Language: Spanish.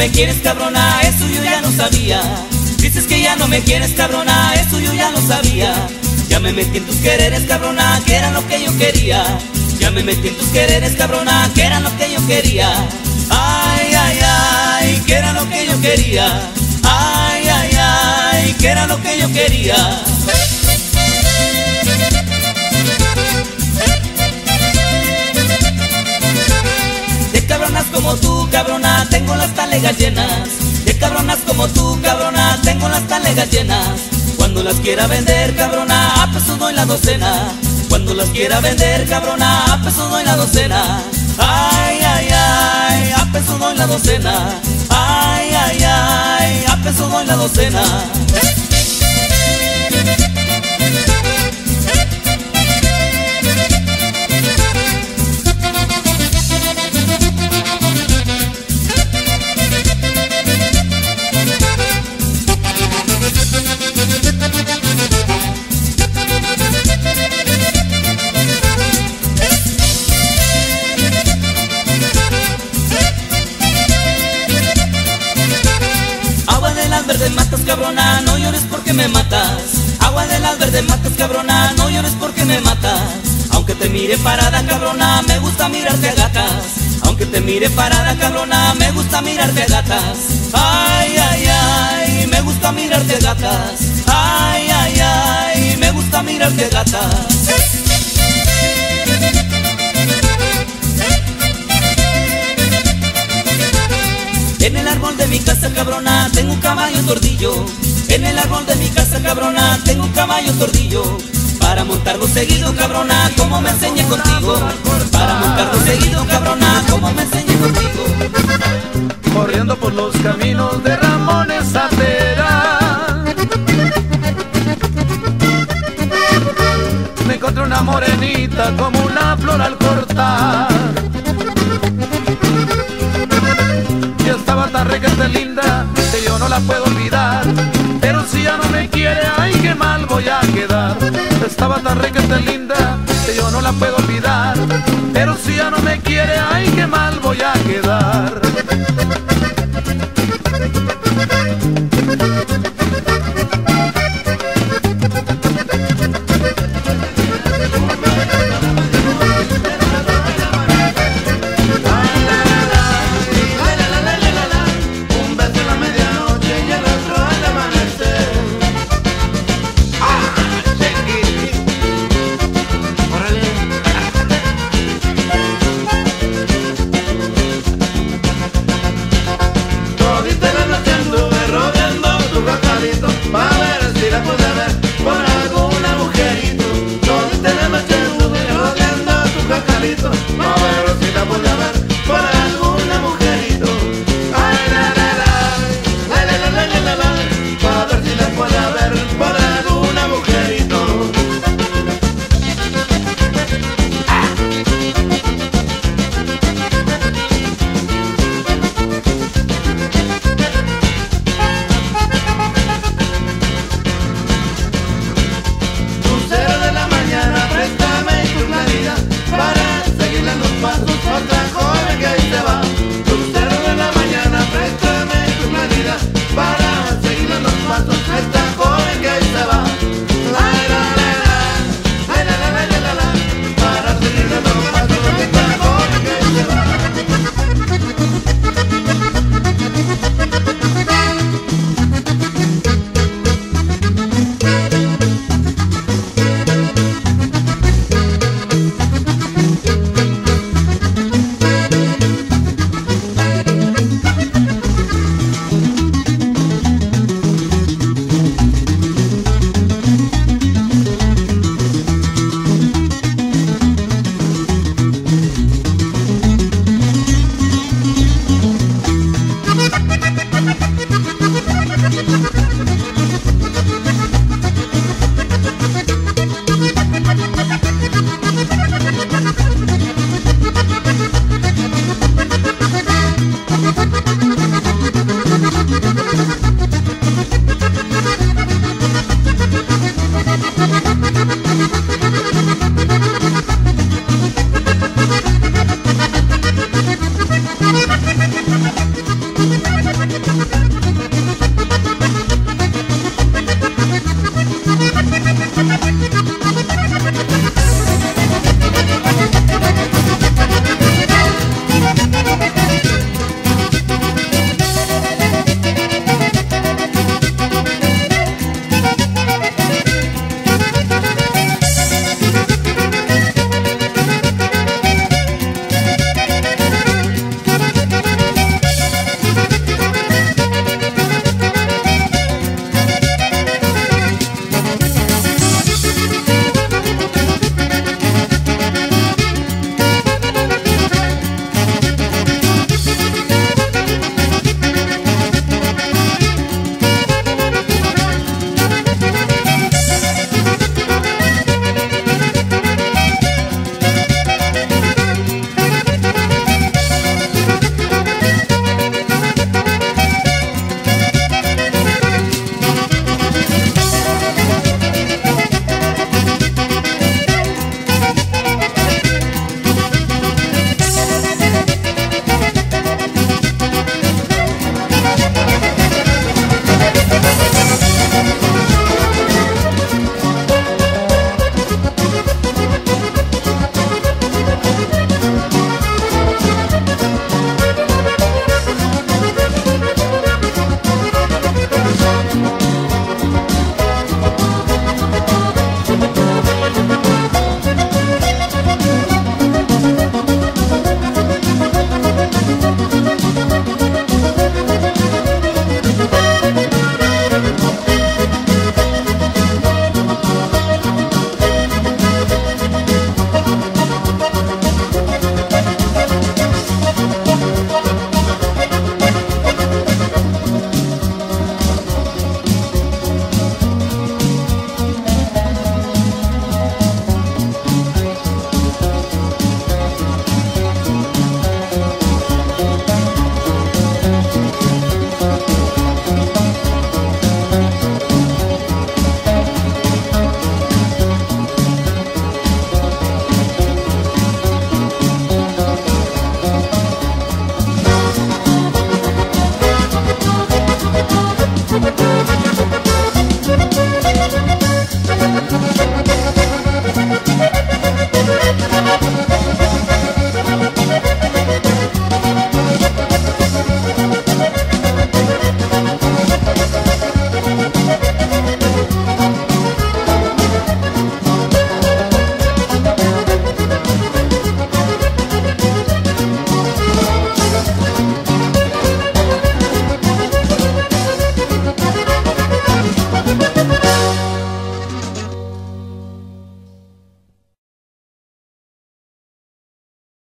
me quieres, cabrona, eso yo ya no sabía. Dices que ya no me quieres, cabrona, eso yo ya lo sabía. Ya me metí en tus quereres, cabrona, que era lo que yo quería. Ya me metí en tus quereres, cabrona, que era lo que yo quería. Ay, ay, ay, que era lo que yo quería. Ay, ay, ay, que era lo que yo quería. De cabronas como tú, cabrona, tengo las talegas llenas. De cabronas como tú, cabrona, tengo las talegas llenas. Cuando las quiera vender, cabrona, a peso doy la docena. Cuando las quiera vender, cabrona, a peso doy la docena. Ay, ay, ay, a peso doy la docena. Ay, ay, ay, a peso doy la docena. Verdes matas, cabrona, no llores porque me matas. Agua de las verdes matas, cabrona, no llores porque me matas. Aunque te mire parada, cabrona, me gusta mirarte a gatas. Aunque te mire parada, cabrona, me gusta mirarte a gatas. Ay, ay, ay, me gusta mirarte a gatas. Ay, ay, ay, me gusta mirarte a gatas. En el árbol de mi casa, cabrona, tengo un caballo tordillo. En el árbol de mi casa, cabrona, tengo un caballo tordillo. Para montarlo seguido, cabrona, como me enseñé contigo. Para montarlo seguido, cabrona, como me enseñé contigo. Corriendo por los caminos de Ramones Satera, me encontré una morenita como una flor al cortar. Estaba tan requete linda que yo no la puedo olvidar. Pero si ya no me quiere, ay, qué mal voy a quedar. Estaba tan requete linda que yo no la puedo olvidar. Pero si ya no me quiere, ay, qué mal voy a quedar.